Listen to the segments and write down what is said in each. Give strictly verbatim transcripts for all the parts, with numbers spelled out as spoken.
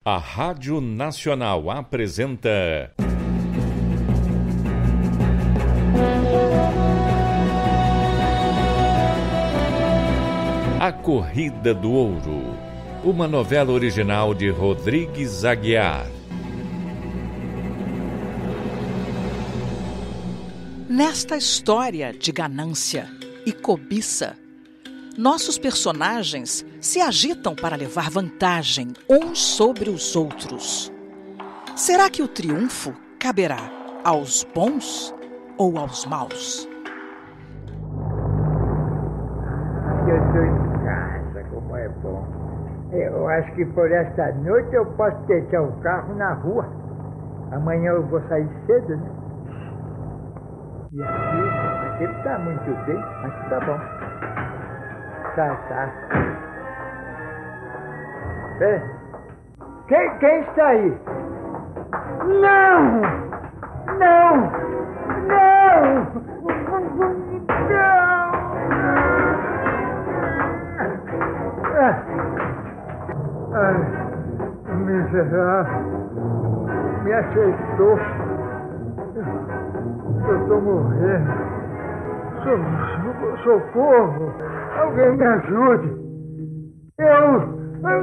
A Rádio Nacional apresenta... A Corrida do Ouro, uma novela original de Rodrigues Aguiar. Nesta história de ganância e cobiça, nossos personagens se agitam para levar vantagem uns sobre os outros. Será que o triunfo caberá aos bons ou aos maus? Eu estou em casa, como é bom. Eu acho que por esta noite eu posso deixar o carro na rua. Amanhã eu vou sair cedo, né? E aqui, aqui está muito bem, mas tá bom. Tá, tá. É. Quem, quem está aí? Não! Não! Não! Não! Ai, miserável. Me aceitou. Eu estou morrendo. Socorro! Alguém me ajude! Eu...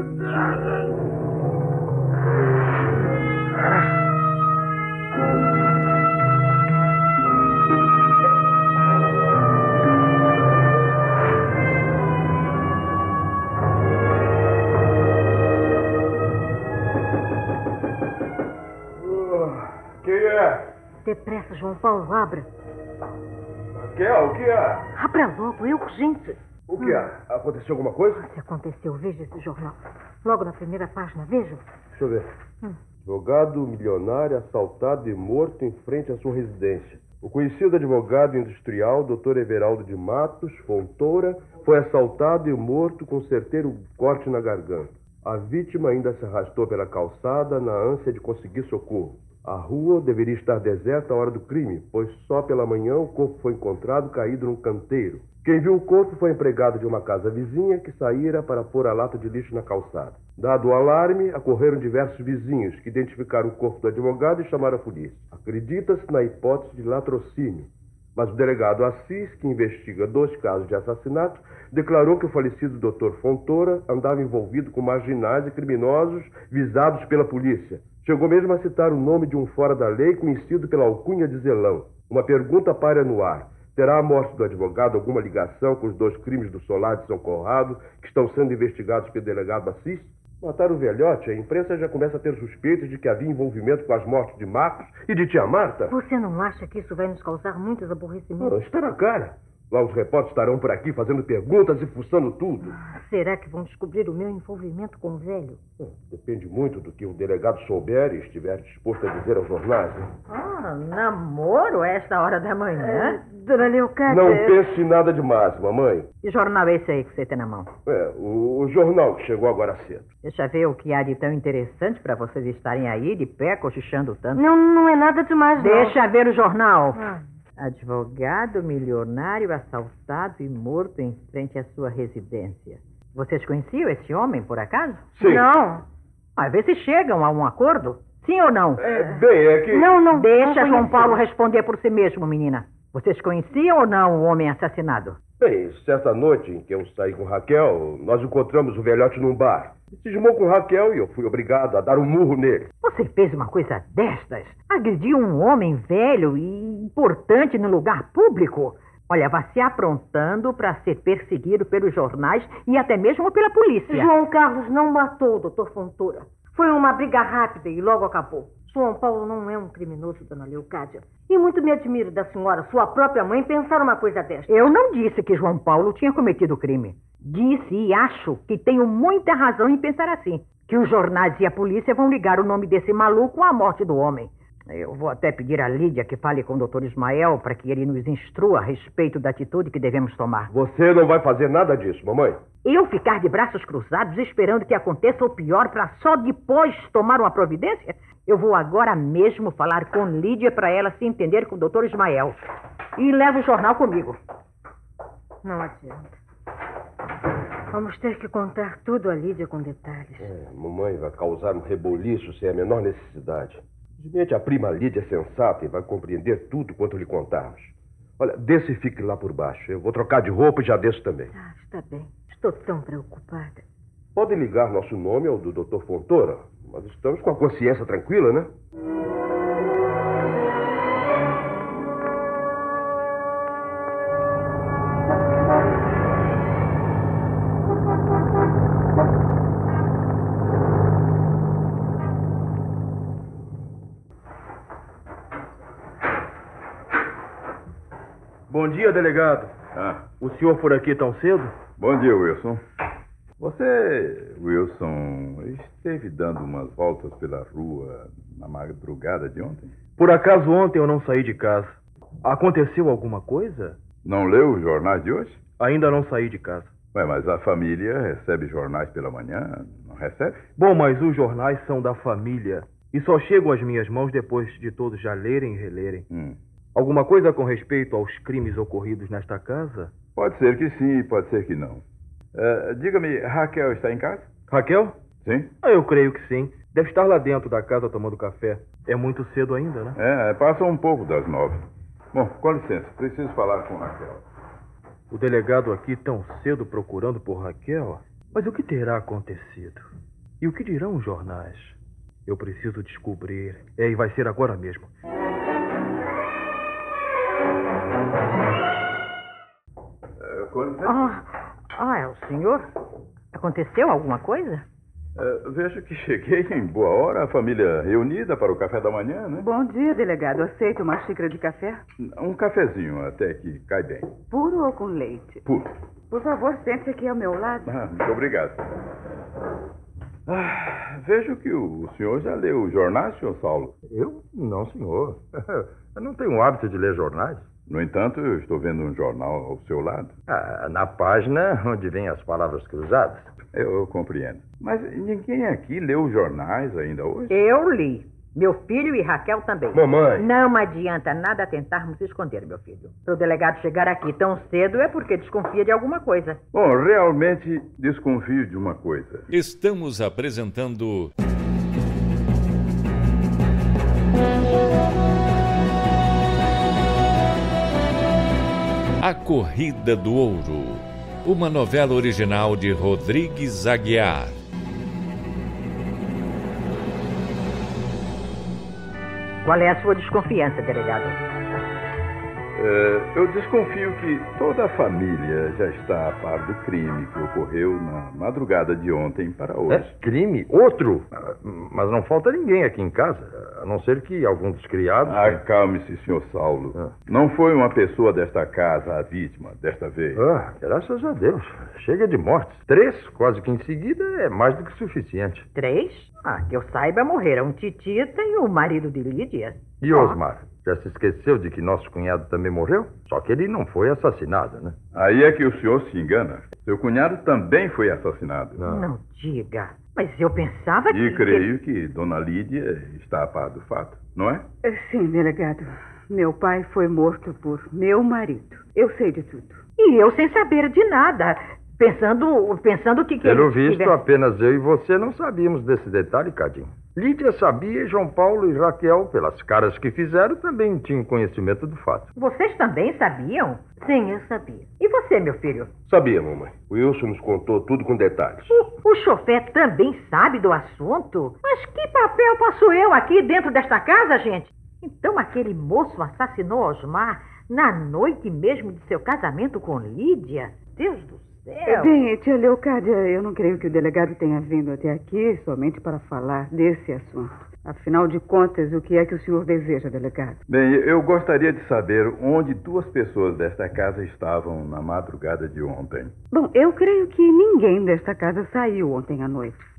Quem é? Depressa, João Paulo, abra. Raquel, o que é? Abra logo, eu, gente. O que é? Aconteceu alguma coisa? Se aconteceu, veja esse jornal. Logo na primeira página, veja. Deixa eu ver. Hum. Advogado milionário assaltado e morto em frente à sua residência. O conhecido advogado industrial, doutor Everaldo de Matos Fontoura, foi assaltado e morto com certeiro corte na garganta. A vítima ainda se arrastou pela calçada na ânsia de conseguir socorro. A rua deveria estar deserta à hora do crime, pois só pela manhã o corpo foi encontrado caído num canteiro. Quem viu o corpo foi empregado de uma casa vizinha que saíra para pôr a lata de lixo na calçada. Dado o alarme, acorreram diversos vizinhos que identificaram o corpo do advogado e chamaram a polícia. Acredita-se na hipótese de latrocínio, mas o delegado Assis, que investiga dois casos de assassinato, declarou que o falecido doutor Fontoura andava envolvido com marginais e criminosos visados pela polícia. Chegou mesmo a citar o nome de um fora da lei conhecido pela alcunha de Zelão. Uma pergunta paira no ar. Terá a morte do advogado alguma ligação com os dois crimes do Solar de São Conrado que estão sendo investigados pelo delegado Assis? Mataram o velhote, a imprensa já começa a ter suspeitas de que havia envolvimento com as mortes de Marcos e de tia Marta. Você não acha que isso vai nos causar muitos aborrecimentos? Não, está na cara. Lá os repórteres estarão por aqui fazendo perguntas e fuçando tudo. Será que vão descobrir o meu envolvimento com o velho? Depende muito do que o delegado souber e estiver disposto a dizer aos jornais. Né? Ah, namoro a esta hora da manhã? É, dona Leocádia... Não pense em nada demais, mamãe. Que jornal é esse aí que você tem na mão? É, o, o jornal que chegou agora cedo. Deixa ver o que há de tão interessante para vocês estarem aí de pé, cochichando tanto. Não, não é nada demais, não. Deixa ver o jornal. Ah. Advogado milionário assaltado e morto em frente à sua residência. Vocês conheciam esse homem, por acaso? Sim. Não. Às vezes chegam a um acordo. Sim ou não? É, bem, é que... Não, não. Deixa não João Paulo responder por si mesmo, menina. Vocês conheciam ou não o homem assassinado? Bem, certa noite em que eu saí com Raquel, nós encontramos o velhote num bar. Ele cismou com Raquel e eu fui obrigado a dar um murro nele. Você fez uma coisa destas? Agrediu um homem velho e importante no lugar público? Olha, vá se aprontando para ser perseguido pelos jornais e até mesmo pela polícia. João Carlos não matou o doutor Fontoura. Foi uma briga rápida e logo acabou. João Paulo não é um criminoso, dona Leocádia. E muito me admiro da senhora, sua própria mãe, pensar uma coisa desta. Eu não disse que João Paulo tinha cometido o crime. Disse e acho que tenho muita razão em pensar assim. Que os jornais e a polícia vão ligar o nome desse maluco à morte do homem. Eu vou até pedir a Lídia que fale com o doutor Ismael para que ele nos instrua a respeito da atitude que devemos tomar. Você não vai fazer nada disso, mamãe. Eu ficar de braços cruzados esperando que aconteça o pior para só depois tomar uma providência? Eu vou agora mesmo falar com Lídia para ela se entender com o doutor Ismael. E levo o jornal comigo. Não adianta. Vamos ter que contar tudo a Lídia com detalhes. É, mamãe vai causar um reboliço sem a menor necessidade. Simplesmente a prima Lídia é sensata e vai compreender tudo quanto lhe contarmos. Olha, desça e fique lá por baixo. Eu vou trocar de roupa e já desço também. Ah, está bem. Estou tão preocupada. Pode ligar nosso nome ao do doutor Fontoura, mas estamos com a consciência tranquila, né? Bom dia, delegado. Ah, O senhor por aqui tão cedo? bom dia, Wilson. Você, Wilson, esteve dando umas voltas pela rua na madrugada de ontem? Por acaso ontem eu não saí de casa. Aconteceu alguma coisa? Não leu os jornais de hoje? Ainda não saí de casa. Ué, mas a família recebe jornais pela manhã, não recebe? Bom, mas os jornais são da família e só chegam às minhas mãos depois de todos já lerem e relerem. Hum. Alguma coisa com respeito aos crimes ocorridos nesta casa? Pode ser que sim, pode ser que não. Eh, diga-me, Raquel está em casa? Raquel? Sim? Ah, eu creio que sim. Deve estar lá dentro da casa tomando café. É muito cedo ainda, né? É, passa um pouco das nove. Bom, com licença, preciso falar com Raquel. O delegado aqui tão cedo procurando por Raquel? Mas o que terá acontecido? E o que dirão os jornais? Eu preciso descobrir. É, e vai ser agora mesmo. Eh, com licença. Ah, ah, é o senhor? Aconteceu alguma coisa? Eh, vejo que cheguei em boa hora, a família reunida para o café da manhã, né? Bom dia, delegado. Aceita uma xícara de café? Um cafezinho até que cai bem. Puro ou com leite? Puro. Por favor, sente-se aqui ao meu lado. Ah, muito obrigado. Ah, vejo que o senhor já leu os jornais, senhor Saulo. Eu? Não, senhor. Eu não tenho o hábito de ler jornais. No entanto, eu estou vendo um jornal ao seu lado. Ah, na página onde vem as palavras cruzadas. Eu, eu compreendo. Mas ninguém aqui leu os jornais ainda hoje? Eu li. Meu filho e Raquel também. Mamãe. Não adianta nada tentarmos esconder, meu filho. Para o delegado chegar aqui tão cedo é porque desconfia de alguma coisa. Bom, realmente desconfio de uma coisa. Estamos apresentando A Corrida do Ouro, uma novela original de Rodrigues Aguiar. Qual é a sua desconfiança, delegado? É, eu desconfio que toda a família já está a par do crime que ocorreu na madrugada de ontem para hoje. É crime? Outro? Ah, Mas não falta ninguém aqui em casa, a não ser que algum dos criados... Acalme-se, senhor Saulo. Ah. Não foi uma pessoa desta casa a vítima desta vez. Ah, graças a Deus. Chega de mortes. Três, quase que em seguida, é mais do que suficiente. Três? Ah, que eu saiba, morreram Titita e o marido de Lídia. E Osmar? Já se esqueceu de que nosso cunhado também morreu? Só que ele não foi assassinado, né? Aí é que o senhor se engana. Seu cunhado também foi assassinado. Não. Não diga. Mas eu pensava que... E creio que Dona Lídia está a par do fato, não é? Sim, delegado. Meu pai foi morto por meu marido. Eu sei de tudo. E eu sem saber de nada. Pensando, pensando que... que Pelo ele visto, tivesse- apenas eu e você não sabíamos desse detalhe, Cadinho. Lídia sabia e João Paulo e Raquel, pelas caras que fizeram, também tinham conhecimento do fato. Vocês também sabiam? Sim, eu sabia. E você, meu filho? Sabia, mamãe. O Wilson nos contou tudo com detalhes. O, o chofé também sabe do assunto? Mas que papel faço eu aqui dentro desta casa, gente? Então aquele moço assassinou Osmar na noite mesmo de seu casamento com Lídia? Deus do céu! Bem, tia Leocádia, eu não creio que o delegado tenha vindo até aqui somente para falar desse assunto. Afinal de contas, o que é que o senhor deseja, delegado? Bem, eu gostaria de saber onde duas pessoas desta casa estavam na madrugada de ontem. Bom, eu creio que ninguém desta casa saiu ontem à noite.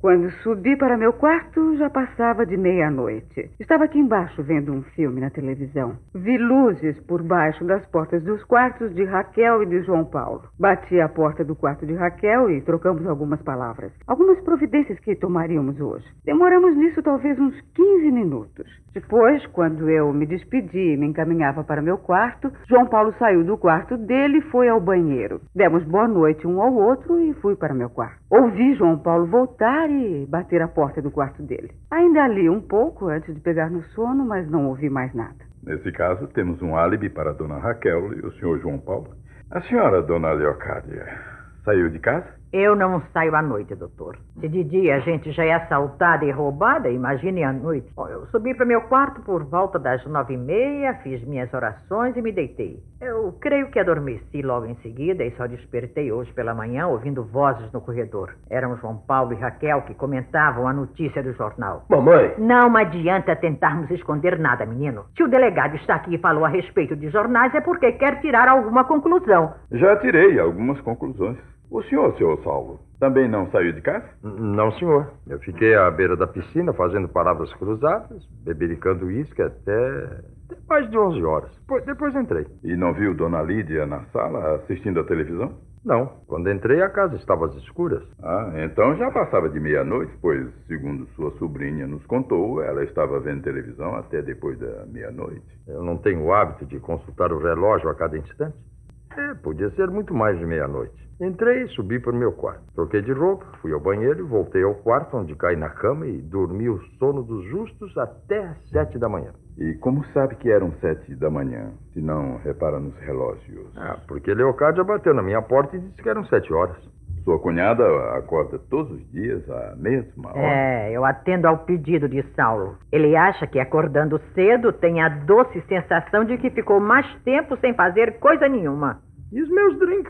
Quando subi para meu quarto, já passava de meia-noite. Estava aqui embaixo vendo um filme na televisão. Vi luzes por baixo das portas dos quartos de Raquel e de João Paulo. Bati à porta do quarto de Raquel e trocamos algumas palavras. Algumas providências que tomaríamos hoje. Demoramos nisso talvez uns quinze minutos. Depois, quando eu me despedi e me encaminhava para meu quarto, João Paulo saiu do quarto dele e foi ao banheiro. Demos boa noite um ao outro e fui para meu quarto. Ouvi João Paulo voltar e bater a porta do quarto dele. Ainda li um pouco antes de pegar no sono, mas não ouvi mais nada. Nesse caso, temos um álibi para a dona Raquel e o senhor João Paulo. A senhora, dona Leocádia, saiu de casa? Eu não saio à noite, doutor. Se de dia a gente já é assaltada e roubada, imagine à noite. Bom, eu subi para meu quarto por volta das nove e meia, fiz minhas orações e me deitei. Eu creio que adormeci logo em seguida e só despertei hoje pela manhã ouvindo vozes no corredor. Eram João Paulo e Raquel que comentavam a notícia do jornal. Mamãe! Não adianta tentarmos esconder nada, menino. Se o delegado está aqui e falou a respeito de jornais é porque quer tirar alguma conclusão. Já tirei algumas conclusões. O senhor, senhor Saulo, também não saiu de casa? Não, senhor. Eu fiquei à beira da piscina fazendo palavras cruzadas, bebericando uísque até... até mais de onze horas. Depois, depois entrei. E não viu Dona Lídia na sala assistindo a televisão? Não. Quando entrei, a casa estava às escuras. Ah, então já passava de meia-noite, pois, segundo sua sobrinha nos contou, ela estava vendo televisão até depois da meia-noite. Eu não tenho o hábito de consultar o relógio a cada instante. É, podia ser muito mais de meia-noite. Entrei e subi para o meu quarto. Troquei de roupa, fui ao banheiro e voltei ao quarto, onde caí na cama e dormi o sono dos justos até às sete da manhã. E como sabe que eram sete da manhã, se não repara nos relógios? Ah, porque Leocádia bateu na minha porta e disse que eram sete horas. Sua cunhada acorda todos os dias à mesma hora? É, eu atendo ao pedido de Saulo. Ele acha que acordando cedo tem a doce sensação de que ficou mais tempo sem fazer coisa nenhuma. E os meus drinks?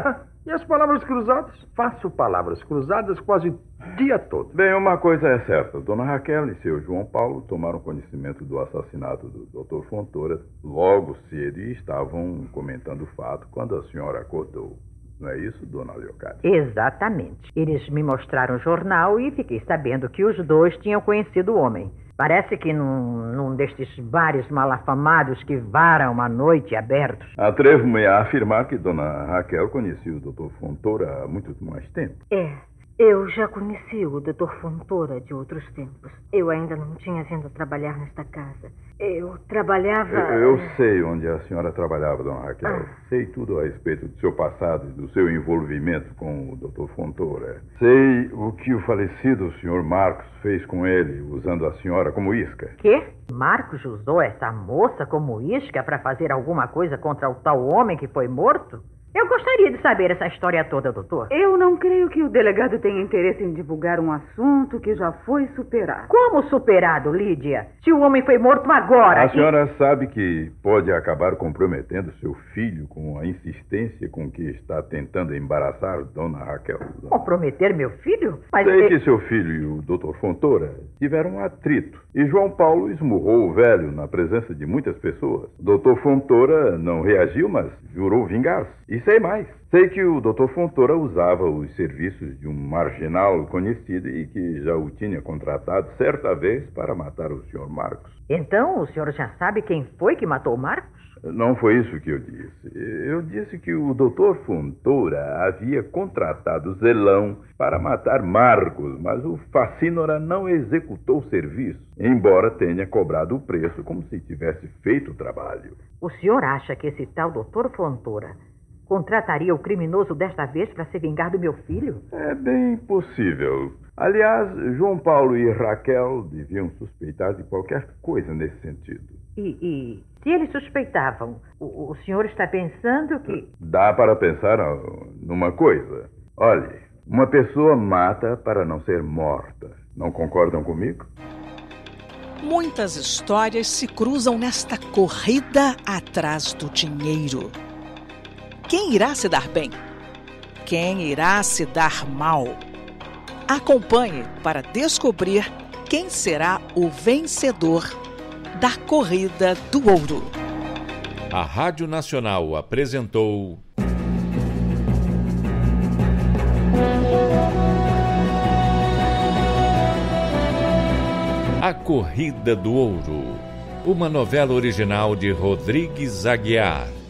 E as palavras cruzadas? Faço palavras cruzadas quase o dia todo. Bem, uma coisa é certa. Dona Raquel e seu João Paulo tomaram conhecimento do assassinato do doutor Fontoura logo cedo e estavam comentando o fato quando a senhora acordou. Não é isso, dona Leocádia? Exatamente. Eles me mostraram o jornal e fiquei sabendo que os dois tinham conhecido o homem. Parece que num, num destes bares malafamados que varam à noite abertos. Atrevo-me a afirmar que dona Raquel conhecia o doutor Fontoura há muito mais tempo. É, eu já conheci o doutor Fontoura de outros tempos. Eu ainda não tinha vindo trabalhar nesta casa. Eu trabalhava... Eu, eu sei onde a senhora trabalhava, dona Raquel. Ah. Sei tudo a respeito do seu passado e do seu envolvimento com o doutor Fontoura. Sei o que o falecido senhor Marcos fez com ele, usando a senhora como isca. Quê? Marcos usou essa moça como isca para fazer alguma coisa contra o tal homem que foi morto? Eu gostaria de saber essa história toda, doutor. Eu não creio que o delegado tenha interesse em divulgar um assunto que já foi superado. Como superado, Lídia? Se o homem foi morto agora... A senhora e... sabe que pode acabar comprometendo seu filho com a insistência com que está tentando embaraçar dona Raquel. Comprometer meu filho? Mas Sei ele... que seu filho e o doutor Fontoura tiveram um atrito. E João Paulo esmurrou o velho na presença de muitas pessoas. O doutor Fontoura não reagiu, mas jurou vingar-se. E sei mais. Sei que o doutor Fontoura usava os serviços de um marginal conhecido e que já o tinha contratado certa vez para matar o senhor Marcos. Então o senhor já sabe quem foi que matou o Marcos? Não foi isso que eu disse. Eu disse que o doutor Fontoura havia contratado Zelão para matar Marcos, mas o facínora não executou o serviço, embora tenha cobrado o preço como se tivesse feito o trabalho. O senhor acha que esse tal doutor Fontoura contrataria o criminoso desta vez para se vingar do meu filho? É bem possível. Aliás, João Paulo e Raquel deviam suspeitar de qualquer coisa nesse sentido. E, e se eles suspeitavam, o, o senhor está pensando que... Dá para pensar numa coisa. Olhe, uma pessoa mata para não ser morta. Não concordam comigo? Muitas histórias se cruzam nesta corrida atrás do dinheiro. Quem irá se dar bem? Quem irá se dar mal? Acompanhe para descobrir quem será o vencedor da Corrida do Ouro. A Rádio Nacional apresentou A Corrida do Ouro, uma novela original de Rodrigues Aguiar.